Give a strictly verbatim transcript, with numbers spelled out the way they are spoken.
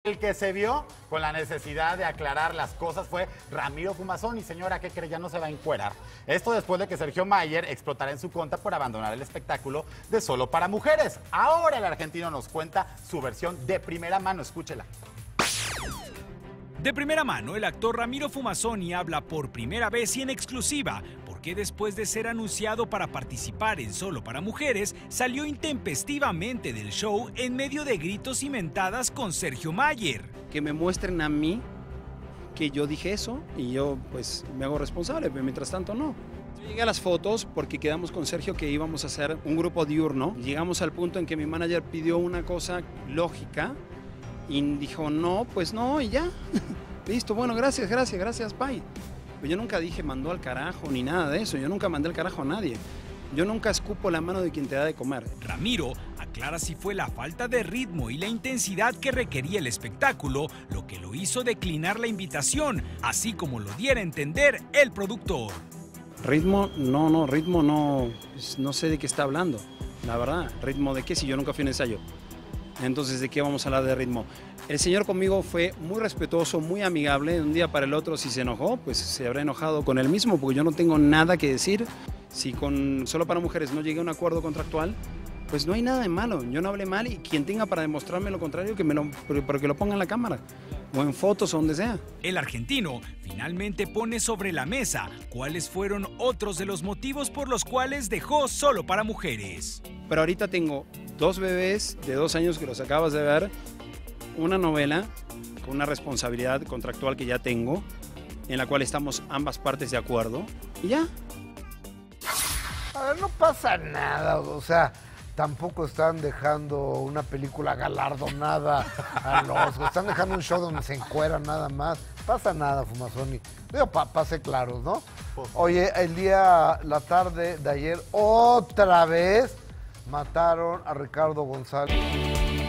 El que se vio con la necesidad de aclarar las cosas fue Ramiro Fumazón. Y señora, ¿qué cree? Ya no se va a encuerar. Esto después de que Sergio Mayer explotara en su contra por abandonar el espectáculo de Solo para Mujeres. Ahora el argentino nos cuenta su versión de primera mano. Escúchela. De primera mano, el actor Ramiro Fumazoni habla por primera vez y en exclusiva porque después de ser anunciado para participar en Solo para Mujeres, salió intempestivamente del show en medio de gritos y mentadas con Sergio Mayer. Que me muestren a mí que yo dije eso y yo pues me hago responsable, pero mientras tanto no. Yo llegué a las fotos porque quedamos con Sergio que íbamos a hacer un grupo diurno. Llegamos al punto en que mi manager pidió una cosa lógica y dijo no, pues no y ya. Listo, bueno, gracias, gracias, gracias, bye. Pero yo nunca dije mandó al carajo ni nada de eso, yo nunca mandé al carajo a nadie. Yo nunca escupo la mano de quien te da de comer. Ramiro aclara si fue la falta de ritmo y la intensidad que requería el espectáculo lo que lo hizo declinar la invitación, así como lo diera a entender el productor. Ritmo, no, no, ritmo no, no sé de qué está hablando, la verdad. ¿Ritmo de qué si yo nunca fui a un ensayo? Entonces, ¿de qué vamos a hablar de ritmo? El señor conmigo fue muy respetuoso, muy amigable. De un día para el otro, si se enojó, pues se habrá enojado con él mismo, porque yo no tengo nada que decir. Si con Solo para Mujeres no llegué a un acuerdo contractual, pues no hay nada de malo. Yo no hablé mal y quien tenga para demostrarme lo contrario, que me lo, pero que lo ponga en la cámara o en fotos o donde sea. El argentino finalmente pone sobre la mesa cuáles fueron otros de los motivos por los cuales dejó Solo para Mujeres. Pero ahorita tengo dos bebés de dos años que los acabas de ver, una novela con una responsabilidad contractual que ya tengo, en la cual estamos ambas partes de acuerdo, y ya. A ver, no pasa nada, o sea, tampoco están dejando una película galardonada a los, están dejando un show donde se encueran nada más. Pasa nada, Fumazoni. Digo, pa, pase claros, ¿no? Oye, el día, la tarde de ayer, otra vez mataron a Ricardo González.